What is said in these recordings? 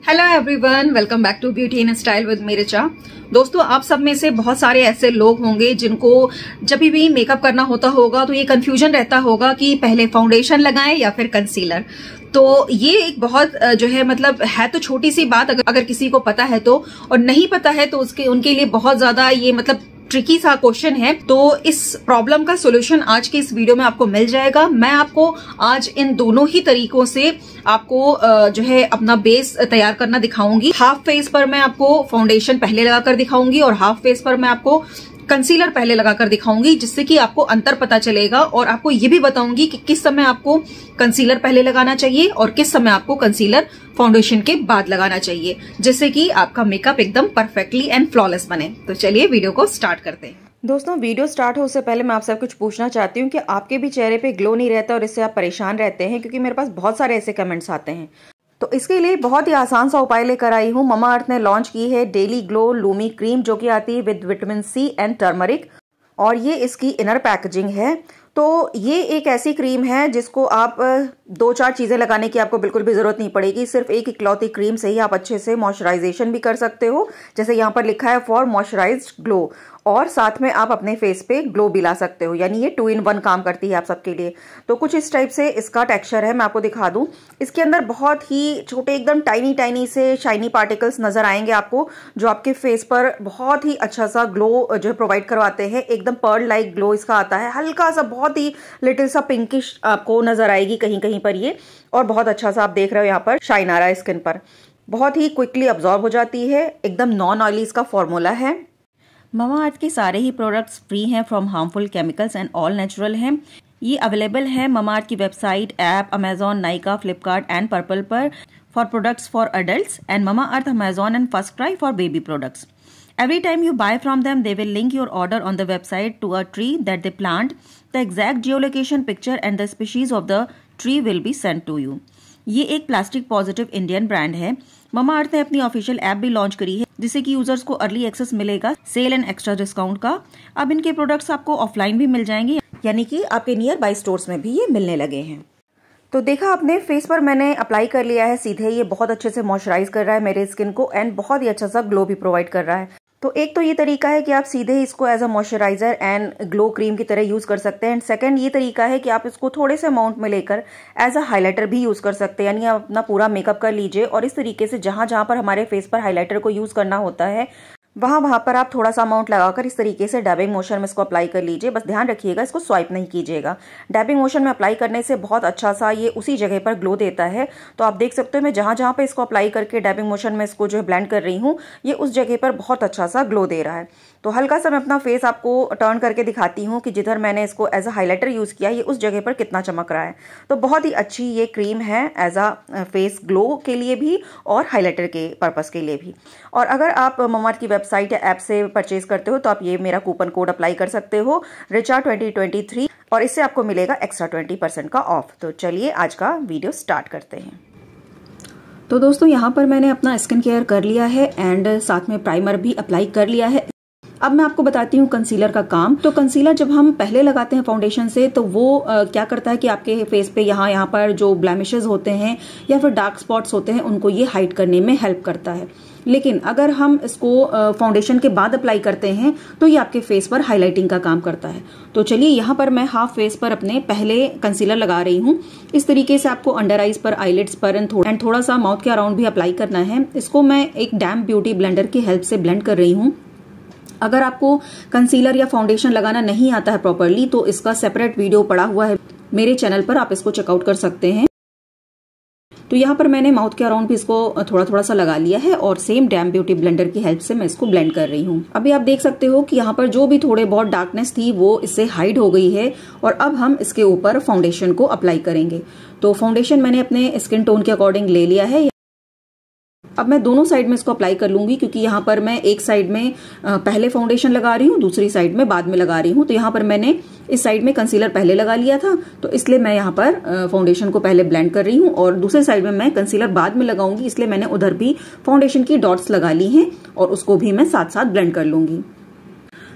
Hello everyone, welcome back to beauty in style with Mericha. दोस्तों, आप सब में से बहुत सारे ऐसे लोग होंगे जिनको जब भी मेकअप करना होता होगा तो ये कंफ्यूजन रहता होगा कि पहले फाउंडेशन लगाएं या फिर कंसीलर। तो ये एक बहुत जो है मतलब है तो छोटी सी बात, अगर किसी को पता है तो, और नहीं पता है तो उनके लिए बहुत ज्यादा ये मतलब ट्रिकी सा क्वेश्चन है। तो इस प्रॉब्लम का सॉल्यूशन आज के इस वीडियो में आपको मिल जाएगा। मैं आपको आज इन दोनों ही तरीकों से आपको जो है अपना बेस तैयार करना दिखाऊंगी। हाफ फेस पर मैं आपको फाउंडेशन पहले लगाकर दिखाऊंगी और हाफ फेस पर मैं आपको कंसीलर पहले लगाकर दिखाऊंगी, जिससे कि आपको अंतर पता चलेगा। और आपको ये भी बताऊंगी कि किस समय आपको कंसीलर पहले लगाना चाहिए और किस समय आपको कंसीलर फाउंडेशन के बाद लगाना चाहिए, जिससे कि आपका मेकअप एकदम परफेक्टली एंड फ्लॉलेस बने। तो चलिए वीडियो को स्टार्ट करते हैं। दोस्तों, वीडियो स्टार्ट हो उससे पहले मैं आपसे कुछ पूछना चाहती हूँ कि आपके भी चेहरे पे ग्लो नहीं रहता और इससे आप परेशान रहते हैं, क्योंकि मेरे पास बहुत सारे ऐसे कमेंट्स आते हैं। तो इसके लिए बहुत ही आसान सा उपाय लेकर आई हूँ। ममाअर्थ ने लॉन्च की है डेली ग्लो लूमी क्रीम, जो कि आती है with vitamin C and turmeric, और ये इसकी इनर पैकेजिंग है। तो ये एक ऐसी क्रीम है जिसको आप 2-4 चीज़ें लगाने की आपको बिल्कुल भी ज़रूरत नहीं पड़ेगी। सिर्फ एक इकलौती क्रीम से ही आप अच्छे से मॉइस्चराइजेशन भी कर सकते हो, जैसे यहाँ पर लिखा है फॉर मॉइस्चराइज्ड ग्लो, और साथ में आप अपने फेस पे ग्लो भी ला सकते हो। यानी ये 2 in 1 काम करती है आप सबके लिए। तो कुछ इस टाइप से इसका टेक्सचर है, मैं आपको दिखा दूं। इसके अंदर बहुत ही छोटे एकदम टाइनी से शाइनी पार्टिकल्स नजर आएंगे आपको, जो आपके फेस पर बहुत ही अच्छा सा ग्लो जो है प्रोवाइड करवाते हैं। एकदम पर्ल लाइक ग्लो इसका आता है, हल्का सा बहुत ही लिटिल सा पिंकिश आपको नजर आएगी कहीं कहीं पर ये, और बहुत अच्छा सा आप देख रहे हो यहाँ पर शाइन आ रहा है स्किन पर। बहुत ही क्विकली अब्जॉर्ब हो जाती है, एकदम नॉन ऑयली इसका फॉर्मूला है। ममाअर्थ के सारे ही प्रोडक्ट्स फ्री हैं from harmful chemicals and all natural हैं। ये अवेलेबल है ममाअर्थ की website, app, Amazon, Nykaa, Flipkart and Purplle पर for products for adults, and Mamaearth Amazon and FirstCry for baby products. Every time you buy from them, they will link your order on the website to a tree that they plant. The exact geolocation picture and the species of the tree will be sent to you. ये एक plastic positive Indian brand है। ममाअर्थ ने अपनी official app भी launch करी है, जिससे कि यूजर्स को अर्ली एक्सेस मिलेगा सेल एंड एक्स्ट्रा डिस्काउंट का। अब इनके प्रोडक्ट्स आपको ऑफलाइन भी मिल जाएंगे, यानी कि आपके नियर बाय स्टोर्स में भी ये मिलने लगे हैं। तो देखा आपने, फेस पर मैंने अप्लाई कर लिया है सीधे। ये बहुत अच्छे से मॉइस्चराइज कर रहा है मेरे स्किन को एंड बहुत ही अच्छा सा ग्लो भी प्रोवाइड कर रहा है। तो एक तो ये तरीका है कि आप सीधे इसको as a moisturiser and glow cream की तरह यूज कर सकते हैं। एंड सेकंड ये तरीका है कि आप इसको थोड़े से अमाउंट में लेकर एज अ हाइलाइटर भी यूज कर सकते हैं। यानी आप अपना पूरा मेकअप कर लीजिए और इस तरीके से जहां जहां पर हमारे फेस पर हाइलाइटर को यूज करना होता है, वहां पर आप थोड़ा सा अमाउंट लगाकर इस तरीके से डैबिंग मोशन में इसको अप्लाई कर लीजिए। बस ध्यान रखिएगा, इसको स्वाइप नहीं कीजिएगा। डैबिंग मोशन में अप्लाई करने से बहुत अच्छा सा ये उसी जगह पर ग्लो देता है। तो आप देख सकते हो, मैं जहां जहां पे इसको अप्लाई करके डैबिंग मोशन में इसको जो है ब्लेंड कर रही हूँ, ये उस जगह पर बहुत अच्छा सा ग्लो दे रहा है। तो हल्का सा मैं अपना फेस आपको टर्न करके दिखाती हूँ कि जिधर मैंने इसको एज अ हाइलाइटर यूज किया, ये उस जगह पर कितना चमक रहा है। तो बहुत ही अच्छी ये क्रीम है एज अ फेस ग्लो के लिए भी और हाइलाइटर के पर्पस के लिए भी। और अगर आप ममाअर्थ की वेबसाइट या ऐप से परचेज करते हो तो आप ये मेरा कूपन कोड अप्लाई कर सकते हो, रिचा 2023, और इससे आपको मिलेगा एक्स्ट्रा 20% का ऑफ। तो चलिए आज का वीडियो स्टार्ट करते हैं। तो दोस्तों, यहाँ पर मैंने अपना स्किन केयर कर लिया है एंड साथ में प्राइमर भी अप्लाई कर लिया है। अब मैं आपको बताती हूँ कंसीलर का काम। तो कंसीलर जब हम पहले लगाते हैं फाउंडेशन से, तो वो क्या करता है कि आपके फेस पे यहाँ पर जो ब्लेमिशेस होते हैं या फिर डार्क स्पॉट्स होते हैं, उनको ये हाइड करने में हेल्प करता है। लेकिन अगर हम इसको फाउंडेशन के बाद अप्लाई करते हैं तो ये आपके फेस पर हाइलाइटिंग का काम करता है। तो चलिए, यहाँ पर मैं हाफ फेस पर अपने पहले कंसीलर लगा रही हूँ। इस तरीके से आपको अंडर आईज पर, आईलिड्स पर एंड थोड़ा सा माउथ के अराउंड भी अप्लाई करना है। इसको मैं एक डैम्प ब्यूटी ब्लेंडर की हेल्प से ब्लेंड कर रही हूँ। अगर आपको कंसीलर या फाउंडेशन लगाना नहीं आता है प्रॉपरली, तो इसका सेपरेट वीडियो पड़ा हुआ है मेरे चैनल पर, आप इसको चेकआउट कर सकते हैं। तो यहाँ पर मैंने माउथ के अराउंड भी इसको थोड़ा सा लगा लिया है और सेम डैम ब्यूटी ब्लेंडर की हेल्प से मैं इसको ब्लेंड कर रही हूँ। अभी आप देख सकते हो कि यहाँ पर जो भी थोड़े बहुत डार्कनेस थी वो इससे हाइड हो गई है। और अब हम इसके ऊपर फाउंडेशन को अप्लाई करेंगे। तो फाउंडेशन मैंने अपने स्किन टोन के अकॉर्डिंग ले लिया है। अब मैं दोनों साइड में इसको अप्लाई कर लूंगी, क्योंकि यहाँ पर मैं एक साइड में पहले फाउंडेशन लगा रही हूँ, दूसरी साइड में बाद में लगा रही हूँ। तो यहाँ पर मैंने इस साइड में कंसीलर पहले लगा लिया था, तो इसलिए मैं यहाँ पर फाउंडेशन को पहले ब्लेंड कर रही हूँ, और दूसरे साइड में मैं कंसीलर बाद में लगाऊंगी, इसलिए मैंने उधर भी फाउंडेशन की डॉट्स लगा ली हैं और उसको भी मैं साथ साथ ब्लेंड कर लूंगी।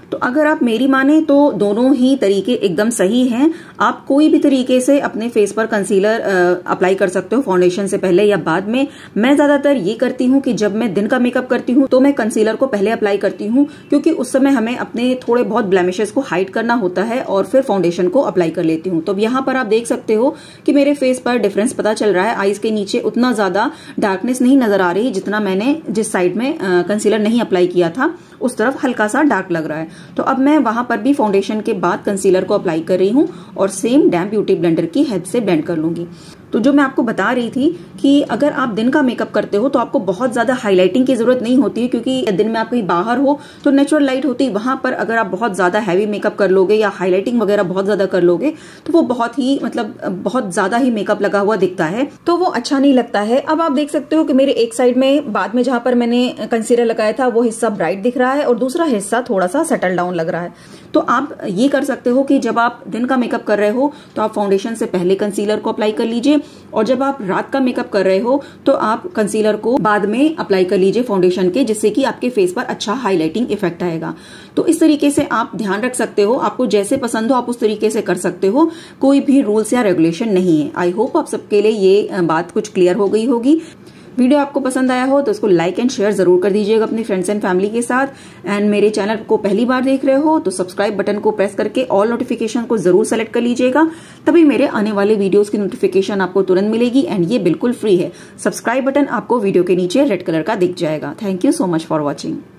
तो अगर आप मेरी माने तो दोनों ही तरीके एकदम सही हैं। आप कोई भी तरीके से अपने फेस पर कंसीलर अप्लाई कर सकते हो, फाउंडेशन से पहले या बाद में। मैं ज्यादातर ये करती हूँ कि जब मैं दिन का मेकअप करती हूँ तो मैं कंसीलर को पहले अप्लाई करती हूँ, क्योंकि उस समय हमें अपने थोड़े बहुत ब्लेमिशेस को हाइड करना होता है और फिर फाउंडेशन को अप्लाई कर लेती हूँ। तो यहाँ पर आप देख सकते हो कि मेरे फेस पर डिफरेंस पता चल रहा है। आईज के नीचे उतना ज्यादा डार्कनेस नहीं नजर आ रही जितना मैंने जिस साइड में कंसीलर नहीं अप्लाई किया था उस तरफ हल्का सा डार्क लग रहा है। तो अब मैं वहां पर भी फाउंडेशन के बाद कंसीलर को अप्लाई कर रही हूं और सेम डैम ब्यूटी ब्लेंडर की हेल्प से ब्लेंड कर लूंगी। तो जो मैं आपको बता रही थी कि अगर आप दिन का मेकअप करते हो तो आपको बहुत ज्यादा हाईलाइटिंग की जरूरत नहीं होती है, क्योंकि दिन में आप कहीं बाहर हो तो नेचुरल लाइट होती है। वहां पर अगर आप बहुत ज्यादा हैवी मेकअप कर लोगे या हाईलाइटिंग वगैरह बहुत ज्यादा कर लोगे तो वो बहुत ही बहुत ज्यादा ही मेकअप लगा हुआ दिखता है, तो वो अच्छा नहीं लगता है। अब आप देख सकते हो कि मेरे एक साइड में बाद में जहां पर मैंने कंसीलर लगाया था वो हिस्सा ब्राइट दिख रहा है और दूसरा हिस्सा थोड़ा सा सेटल डाउन लग रहा है। तो आप ये कर सकते हो कि जब आप दिन का मेकअप कर रहे हो तो आप फाउंडेशन से पहले कंसीलर को अप्लाई कर लीजिए, और जब आप रात का मेकअप कर रहे हो तो आप कंसीलर को बाद में अप्लाई कर लीजिए फाउंडेशन के, जिससे कि आपके फेस पर अच्छा हाईलाइटिंग इफेक्ट आएगा। तो इस तरीके से आप ध्यान रख सकते हो, आपको जैसे पसंद हो आप उस तरीके से कर सकते हो, कोई भी रूल्स या रेगुलेशन नहीं है। आई होप आप सबके लिए ये बात कुछ क्लियर हो गई होगी। वीडियो आपको पसंद आया हो तो इसको लाइक एंड शेयर जरूर कर दीजिएगा अपने फ्रेंड्स एंड फैमिली के साथ। एंड मेरे चैनल को पहली बार देख रहे हो तो सब्सक्राइब बटन को प्रेस करके ऑल नोटिफिकेशन को जरूर सेलेक्ट कर लीजिएगा, तभी मेरे आने वाले वीडियोस की नोटिफिकेशन आपको तुरंत मिलेगी। एंड ये बिल्कुल फ्री है। सब्सक्राइब बटन आपको वीडियो के नीचे रेड कलर का दिख जाएगा। Thank you so much for watching.